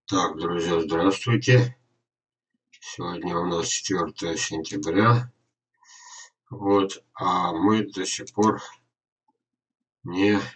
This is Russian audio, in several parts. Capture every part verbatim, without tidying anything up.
Так, друзья, здравствуйте. Сегодня у нас четвёртое сентября. Вот, а мы до сих пор не э,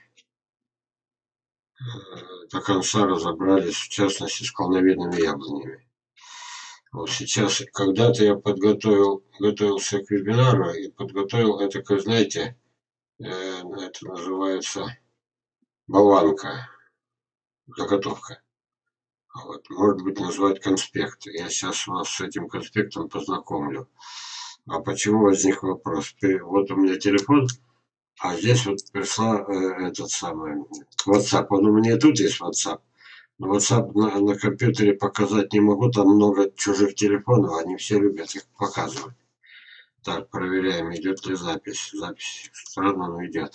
до конца разобрались, в частности, с колоновидными яблонями. Вот сейчас, когда-то я подготовил, готовился к вебинару и подготовил это, как знаете, э, это называется болванка, заготовка. Вот, может быть, назвать конспект. Я сейчас вас с этим конспектом познакомлю. А почему возник вопрос? Вот у меня телефон, а здесь вот пришла э, этот самый WhatsApp. Он у меня и тут есть WhatsApp. Но WhatsApp на, на компьютере показать не могу. Там много чужих телефонов. Они все любят их показывать. Так, проверяем, идет ли запись. Запись странно, но идет.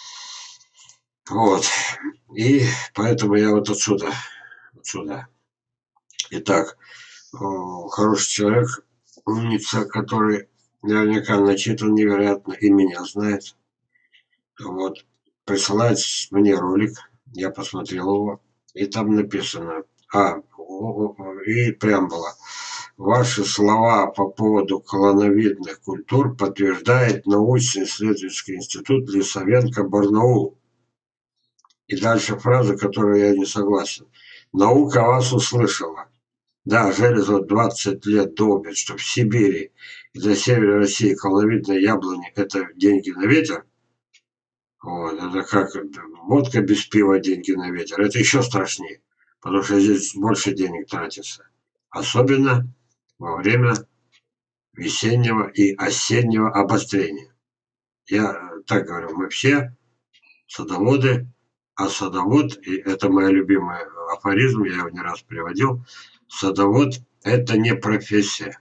Вот. И поэтому я вот отсюда. Отсюда. Итак, хороший человек, умница, который наверняка начитан невероятно и меня знает. Вот, присылает мне ролик, я посмотрел его, и там написано, а, и преамбула. Ваши слова по поводу колоновидных культур подтверждает научно-исследовательский институт Лисавенко-Барнаул. И дальше фраза, которой я не согласен. Наука вас услышала. Да, Железов двадцать лет долбит, что в Сибири и на севере России колоновидные яблони – это деньги на ветер. Вот, это как водка без пива, деньги на ветер. Это еще страшнее, потому что здесь больше денег тратится. Особенно во время весеннего и осеннего обострения. Я так говорю, мы все садоводы, а садовод, и это моя любимая афоризм, я его не раз приводил, садовод – это не профессия,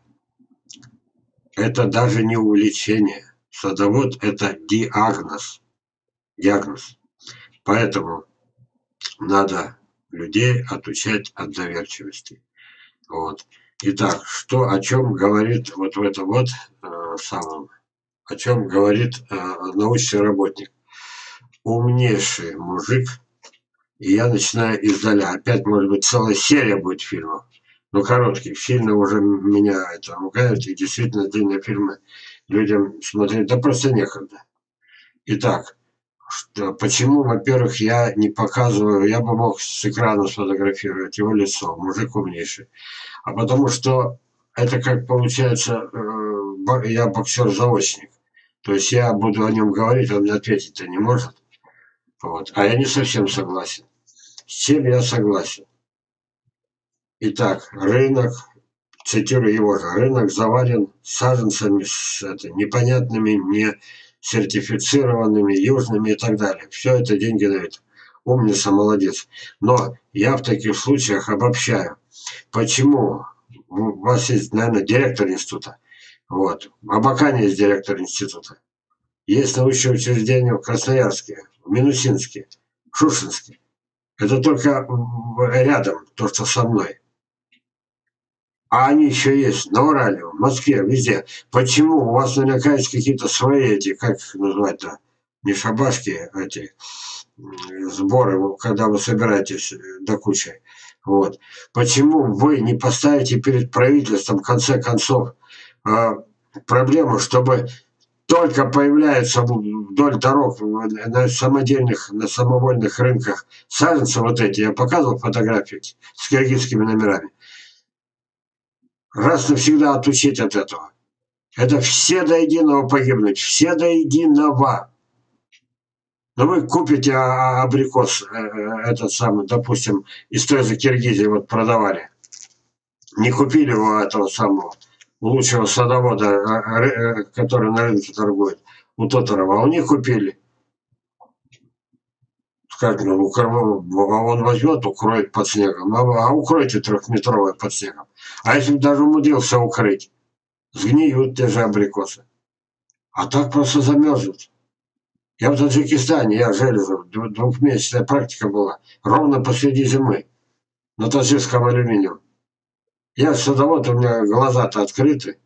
это даже не увлечение. Садовод – это диагноз. Диагноз. Поэтому надо людей отучать от доверчивости. Вот. Итак, что, о чем говорит вот в этом вот э, самом, о чем говорит э, научный работник. Умнейший мужик, и я начинаю издаля. Опять, может быть, целая серия будет фильмов. Но коротких. Сильно уже меня это ругают, и действительно длинные фильмы людям смотреть, да просто некогда. Итак, что, почему, во-первых, я не показываю, я бы мог с экрана сфотографировать его лицо, мужик умнейший. А потому что это как получается, э, я боксер-заочник. То есть я буду о нем говорить, он мне ответить-то не может. Вот. А я не совсем согласен. С чем я согласен? Итак, рынок, цитирую его же, рынок завален саженцами с это, непонятными, не сертифицированными, южными и так далее. Все это деньги на это. Умница, молодец. Но я в таких случаях обобщаю. Почему? У вас есть, наверное, директор института. Вот. Абакане есть директор института. Есть научное учреждение в Красноярске, в Минусинске, в Шушинске. Это только рядом, то, что со мной. А они еще есть на Урале, в Москве, везде. Почему? У вас наверняка есть какие-то свои эти, как их назвать-то, не шабашки, эти сборы, когда вы собираетесь до кучи. Вот. Почему вы не поставите перед правительством, в конце концов, проблему, чтобы только появляются вдоль дорог на самодельных, на самовольных рынках саженцы вот эти, я показывал фотографии с киргизскими номерами, раз навсегда отучить от этого. Это все до единого погибнуть, все до единого. Но вы купите абрикос, этот самый, допустим, из той же Киргизии вот продавали. Не купили у этого самого лучшего садовода, который на рынке торгует, у Тоторова, а у них купили. Скажем, ну, он возьмет, укроет под снегом, а укройте трехметровое под снегом. А если бы даже умудрился укрыть, сгниют те же абрикосы. А так просто замерзнут. Я в Таджикистане, я Железов, двухмесячная практика была, ровно посреди зимы, на таджикском алюминиум. Я садовод, у меня глаза-то открыты.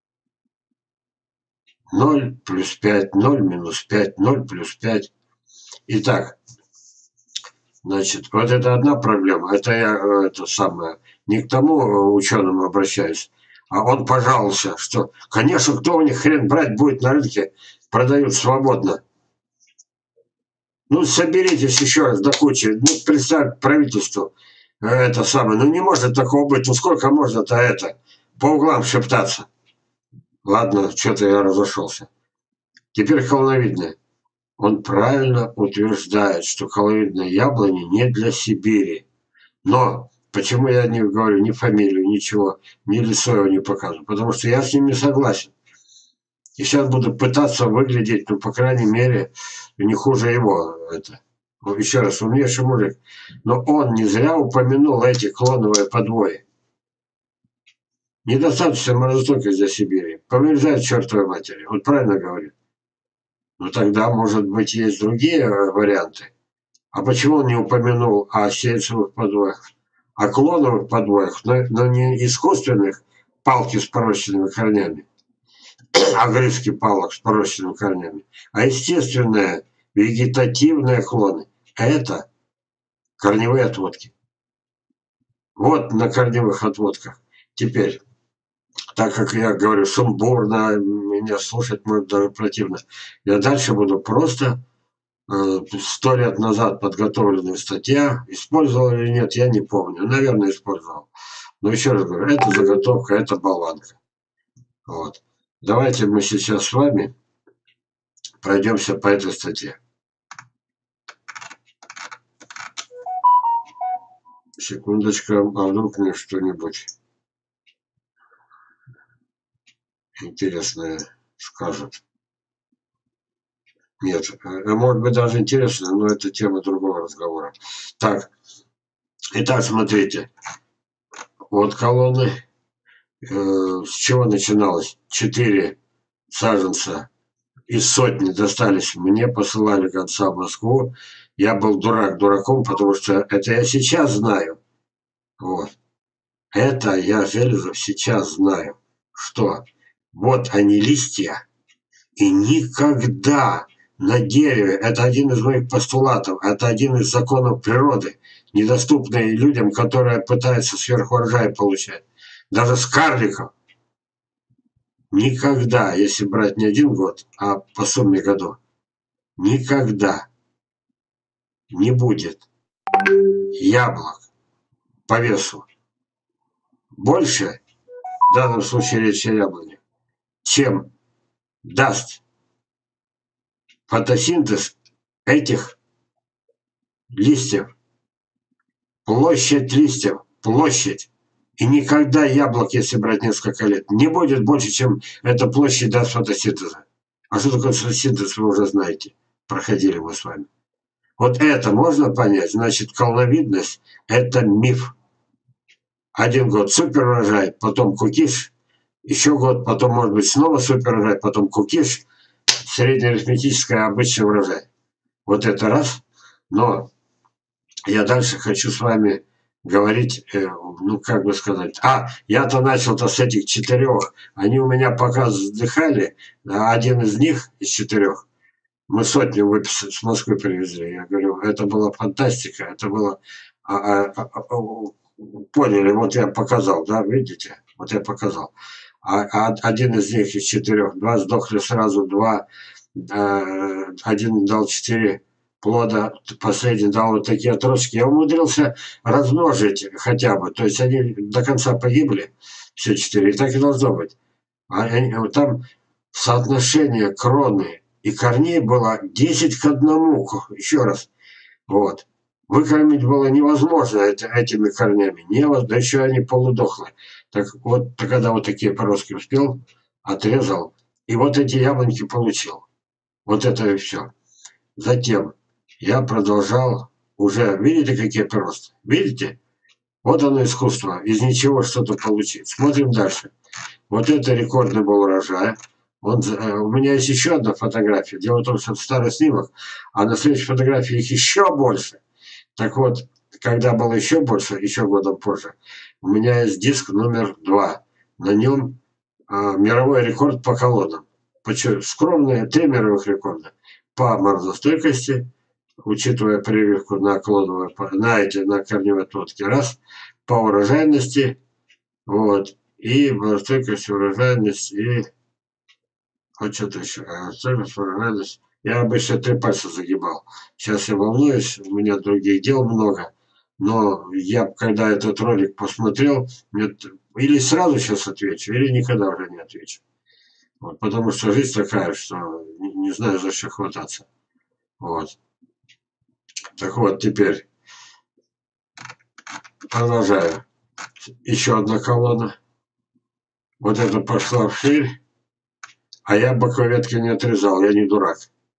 ноль плюс пять, ноль минус пять, ноль плюс пять. Итак, Значит, вот это одна проблема. Это я э, это самое, не к тому э, ученому обращаюсь, а он пожаловался, что, конечно, кто у них хрен брать будет на рынке, продают свободно. Ну, соберитесь еще раз до кучи. Ну, представь правительству э, это самое. Ну, не может такого быть. Ну, сколько можно-то это по углам шептаться? Ладно, что-то я разошелся. Теперь колоновидное. Он правильно утверждает, что колоновидные яблони не для Сибири. Но почему я не говорю ни фамилию, ничего, ни лицо его не показываю? Потому что я с ним не согласен. И сейчас буду пытаться выглядеть, ну, по крайней мере, не хуже его. Это. Ну, еще раз, умнейший мужик. Но он не зря упомянул эти клоновые подвои. Недостаточно морозостойкость для Сибири. Померзает чертовой матери. Он правильно говорит. Но тогда, может быть, есть другие варианты. А почему он не упомянул о сеянцевых подвоях? О клоновых подвоях, но, но не искусственных палки с порощенными корнями, огрызки палок с порощенными корнями, а естественные вегетативные клоны. Это корневые отводки. Вот на корневых отводках. Теперь, так как я говорю сумбурно, меня слушать может даже противно, я дальше буду просто сто лет назад подготовленная статья, использовал или нет, я не помню, наверное, использовал. Но еще раз говорю, это заготовка, это болванка. Вот. Давайте мы сейчас с вами пройдемся по этой статье. Секундочку, а вдруг мне что-нибудь интересное скажут. Нет, может быть даже интересно, но это тема другого разговора. Так, итак, смотрите. Вот колонны. С чего начиналось? Четыре саженца из сотни достались мне, посылали гонца в Москву. Я был дурак дураком, потому что это я сейчас знаю. Вот. Это я, Железов, сейчас знаю, что вот они листья, и никогда на дереве, это один из моих постулатов, это один из законов природы, недоступный людям, которые пытаются сверхурожай получать. Даже с карликов. Никогда, если брать не один год, а по сумме годов, никогда не будет яблок по весу больше, в данном случае речь о яблоне, чем даст фотосинтез этих листьев. Площадь листьев, площадь. И никогда яблок, если брать несколько лет, не будет больше, чем эта площадь даст фотосинтеза. А что такое фотосинтез, вы уже знаете. Проходили мы с вами. Вот это можно понять. Значит, колоновидность – это миф. Один год супер урожай, потом кукиш. Еще год, потом, может быть, снова супер урожай, потом кукиш. Среднеарифметическое обычный урожай. Вот это раз. Но я дальше хочу с вами говорить, ну, как бы сказать. А, я-то начал-то с этих четырех. Они у меня пока вздыхали. Один из них, из четырех, мы сотню выписали, с Москвы привезли. Я говорю, это была фантастика. Это было... А, а, а, а, поняли, вот я показал, да, видите? Вот я показал. А, а один из них из четырех, два сдохли сразу, два, э, один дал четыре плода, последний дал вот такие отростки. Я умудрился размножить хотя бы, то есть они до конца погибли, все четыре, и так и должно быть. А они, там соотношение кроны и корней было десять к одному, еще раз, вот. Выкормить было невозможно это, этими корнями, невозможно, да еще они полудохлые. Так вот, когда вот такие поростки успел, отрезал, и вот эти яблоньки получил. Вот это и все. Затем я продолжал уже, видите, какие приросты? Видите? Вот оно искусство, из ничего что-то получить. Смотрим дальше. Вот это рекордный был урожай. Он, у меня есть еще одна фотография. Дело в том, что это старый снимок, а на следующей фотографии их еще больше. Так вот, когда было еще больше, еще годом позже, у меня есть диск номер два. На нем а, мировой рекорд по колоннам. Почему? Скромные, три мировых рекорда. По морозостойкости, учитывая прививку на клоновые, на эти, на корневые отводки, раз, по урожайности, вот, и стойкость, урожайность, и вот что-то еще, стойкость, урожайность. Я обычно три пальца загибал. Сейчас я волнуюсь, у меня других дел много. Но я, когда этот ролик посмотрел, мне или сразу сейчас отвечу, или никогда уже не отвечу. Вот, потому что жизнь такая, что не, не знаю, за что хвататься. Вот. Так вот, теперь продолжаю. Еще одна колонна. Вот это пошла вширь, а я боковые ветки не отрезал, я не дурак.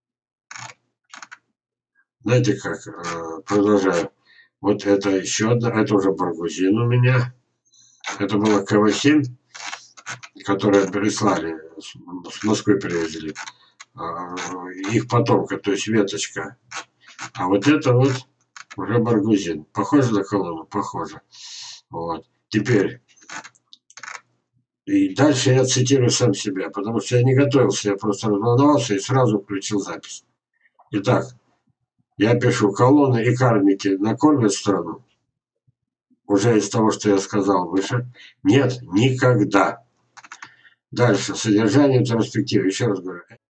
Знаете как, продолжаю. Вот это еще одна, это уже баргузин у меня. Это была кавасин, которую прислали, с Москвы привезли. Их потомка, то есть веточка. А вот это вот уже баргузин. Похоже на колонну? Похоже. Вот. Теперь. И дальше я цитирую сам себя, потому что я не готовился, я просто разволновался и сразу включил запись. Итак, я пишу: колонны и карлики накормят страну? Уже из того, что я сказал выше. Нет, никогда. Дальше. Содержание ретроспективы. Еще раз говорю.